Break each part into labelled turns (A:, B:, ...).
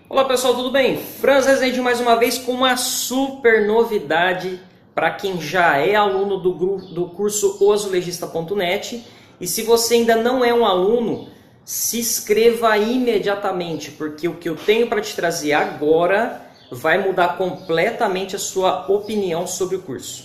A: Olá pessoal, tudo bem? Franz Rezende mais uma vez com uma super novidade para quem já é aluno do curso oazulejista.net. E se você ainda não é um aluno, se inscreva imediatamente, porque o que eu tenho para te trazer agora vai mudar completamente a sua opinião sobre o curso.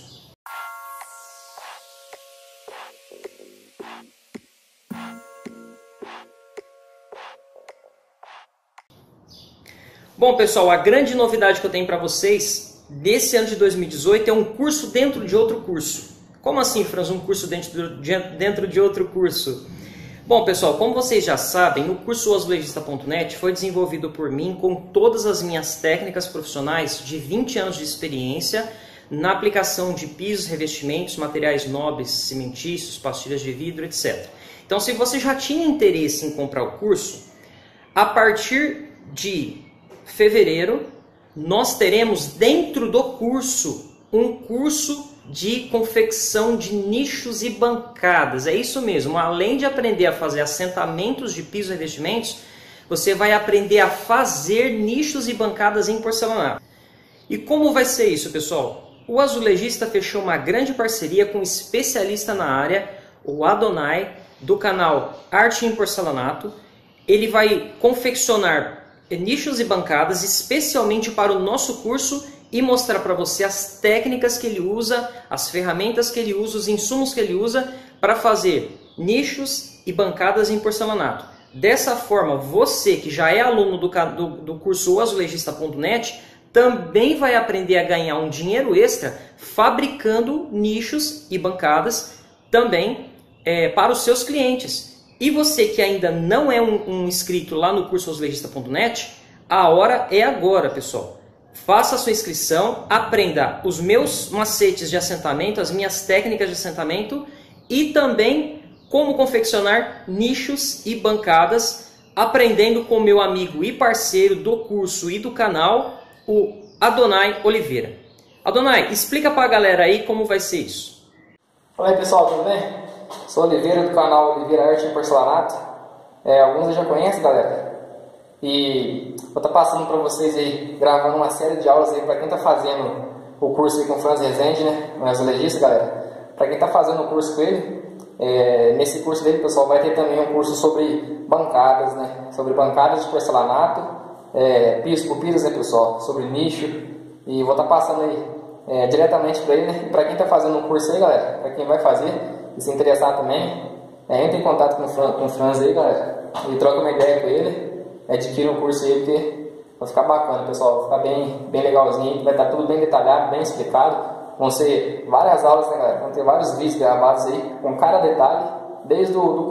A: Bom pessoal, a grande novidade que eu tenho para vocês desse ano de 2018 é um curso dentro de outro curso. Como assim, Franz, um curso dentro de outro curso? Bom pessoal, como vocês já sabem, o curso oazulejista.net foi desenvolvido por mim com todas as minhas técnicas profissionais de 20 anos de experiência na aplicação de pisos, revestimentos, materiais nobres, cimentícios, pastilhas de vidro, etc. Então, se você já tinha interesse em comprar o curso, a partir de fevereiro, nós teremos dentro do curso um curso de confecção de nichos e bancadas. É isso mesmo, além de aprender a fazer assentamentos de pisos e revestimentos, você vai aprender a fazer nichos e bancadas em porcelanato. E como vai ser isso, pessoal? O Azulejista fechou uma grande parceria com um especialista na área, o Adonai, do canal Arte em Porcelanato. Ele vai confeccionar nichos e bancadas especialmente para o nosso curso e mostrar para você as técnicas que ele usa, as ferramentas que ele usa, os insumos que ele usa para fazer nichos e bancadas em porcelanato. Dessa forma, você que já é aluno do curso oazulejista.net também vai aprender a ganhar um dinheiro extra fabricando nichos e bancadas também para os seus clientes. E você que ainda não é um inscrito lá no curso oazulejista.net, a hora é agora, pessoal. Faça a sua inscrição, aprenda os meus macetes de assentamento, as minhas técnicas de assentamento e também como confeccionar nichos e bancadas, aprendendo com meu amigo e parceiro do curso e do canal, o Adonai Oliveira. Adonai, explica para a galera aí como vai ser isso.
B: Fala aí pessoal, tudo bem? Sou Oliveira do canal Oliveira Arte em Porcelanato. Alguns já conhecem, galera. E vou estar passando para vocês aí, gravando uma série de aulas aí para quem está fazendo o curso aí com o Franz Rezende, né? O azulejista, galera. Para quem está fazendo o curso com ele, nesse curso dele, pessoal, vai ter também um curso sobre bancadas, né? Sobre bancadas de porcelanato, piso por piso, né, pessoal? Sobre nicho. E vou estar passando aí diretamente para ele, né? Para quem está fazendo o curso aí, galera, para quem vai fazer e se interessar também, entre em contato com o Franz aí, galera, e troca uma ideia com ele, adquira um curso aí, porque vai ficar bacana, pessoal, vai ficar bem legalzinho, vai estar tudo bem detalhado, bem explicado, vão ser várias aulas, né, galera, vão ter vários vídeos gravados aí, com cada detalhe, desde o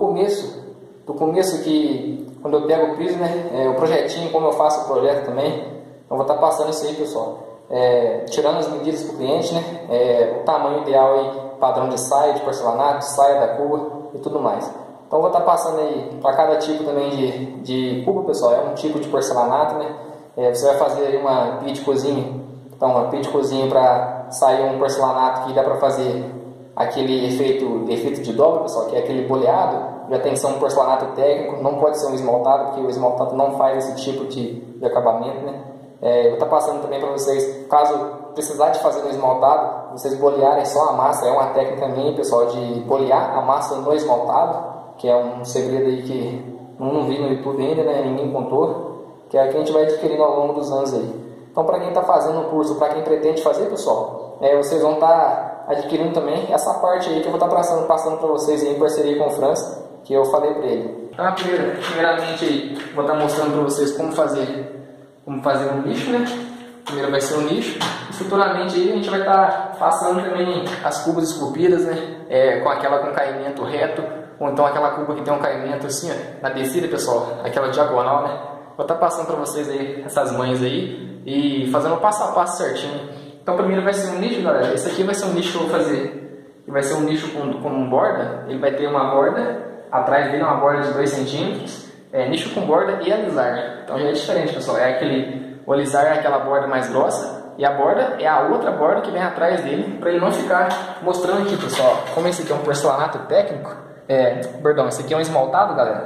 B: começo que, quando eu pego o piso, né, o projetinho, como eu faço o projeto também, então vou estar passando isso aí, pessoal, tirando as medidas para o cliente, né, o tamanho ideal aí, padrão de saia, de porcelanato, saia da cuba e tudo mais. Então vou estar passando aí para cada tipo também de cuba, pessoal, é um tipo de porcelanato, né? Você vai fazer aí uma pia de cozinha, então uma pia de cozinha para sair um porcelanato que dá para fazer aquele efeito de dobra, pessoal, que é aquele boleado, já tem que ser um porcelanato técnico, não pode ser um esmaltado, porque o esmaltado não faz esse tipo de acabamento, né? Vou estar passando também para vocês, caso precisar de fazer no esmaltado, vocês bolearem só a massa, é uma técnica minha, pessoal, de bolear a massa no esmaltado, que é um segredo aí que não vi no YouTube ainda, né? Ninguém contou, que é o que a gente vai adquirindo ao longo dos anos aí. Então, para quem está fazendo o curso, para quem pretende fazer, pessoal, vocês vão estar adquirindo também essa parte aí que eu vou estar passando para vocês aí em parceria com o Franz, que eu falei para ele. Então, primeiramente aí, vou estar mostrando para vocês como fazer um nicho, né? Primeiro vai ser um nicho e futuramente aí a gente vai estar passando também as cubas esculpidas, né? Com caimento reto, ou então aquela cuba que tem um caimento assim, ó, na descida, pessoal, aquela diagonal, né? Vou estar passando para vocês aí essas manhas aí e fazendo o passo a passo certinho. Então primeiro vai ser um nicho, galera. Esse aqui vai ser um nicho que eu vou fazer. E vai ser um nicho com borda. Ele vai ter uma borda, atrás dele uma borda de 2 centímetros. Nicho com borda e alisar. Então já é diferente, pessoal. O alisar é aquela borda mais grossa e a borda é a outra borda que vem atrás dele, para ele não ficar mostrando aqui, pessoal. Como esse aqui é um porcelanato técnico, esse aqui é um esmaltado, galera.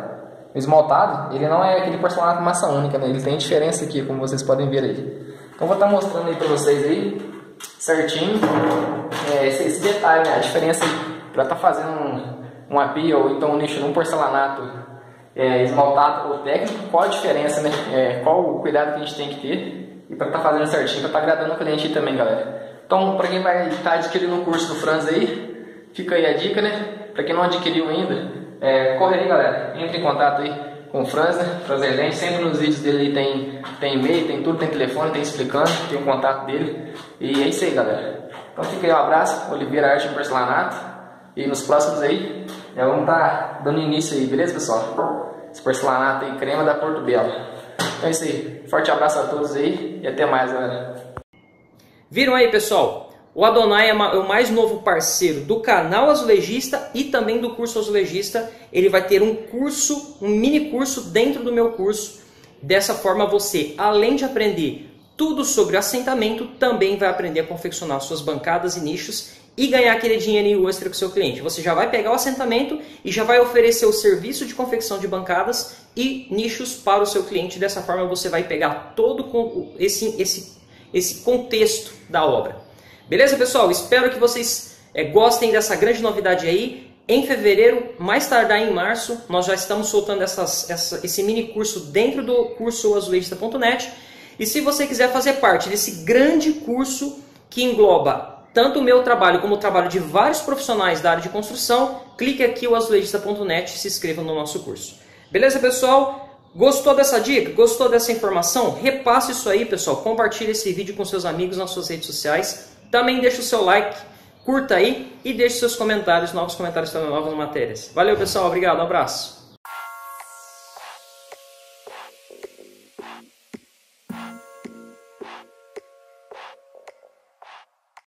B: O esmaltado, ele não é aquele porcelanato massa única, né? Ele tem diferença aqui, como vocês podem ver aí. Então vou estar mostrando aí para vocês aí, certinho, esse detalhe, né? A diferença aí, para estar fazendo uma pia ou então um nicho num porcelanato esmaltado ou técnico, qual a diferença, né? Qual o cuidado que a gente tem que ter e para estar fazendo certinho, para estar agradando o cliente aí também, galera. Então, para quem vai estar adquirindo o curso do Franz aí, fica aí a dica, né? Para quem não adquiriu ainda, corre aí, galera, entre em contato aí com o Franz, né? Franz Lente, sempre nos vídeos dele tem e-mail, tem tudo, tem telefone, tem explicando, tem o contato dele. E é isso aí, galera. Então fica aí um abraço, Oliveira Arte e Porcelanato. E nos próximos aí, vamos estar dando início aí, beleza, pessoal? Esse porcelanato aí, crema da Porto Belo. Então é isso aí, forte abraço a todos aí e até mais, galera.
A: Viram aí, pessoal? O Adonai é o mais novo parceiro do canal Azulejista e também do curso Azulejista. Ele vai ter um curso, um mini curso dentro do meu curso. Dessa forma você, além de aprender tudo sobre assentamento, também vai aprender a confeccionar suas bancadas e nichos e ganhar aquele dinheirinho extra com o seu cliente. Você já vai pegar o assentamento e já vai oferecer o serviço de confecção de bancadas e nichos para o seu cliente. Dessa forma você vai pegar todo esse contexto da obra. Beleza, pessoal? Espero que vocês gostem dessa grande novidade aí. Em fevereiro, mais tardar em março, nós já estamos soltando esse mini curso dentro do curso azulejista.net. E se você quiser fazer parte desse grande curso que engloba tanto o meu trabalho como o trabalho de vários profissionais da área de construção, clique aqui o azulejista.net e se inscreva no nosso curso. Beleza, pessoal? Gostou dessa dica? Gostou dessa informação? Repasse isso aí, pessoal. Compartilhe esse vídeo com seus amigos nas suas redes sociais. Também deixa o seu like, curta aí e deixe seus comentários, novos comentários também, novas matérias. Valeu, pessoal. Obrigado. Um abraço.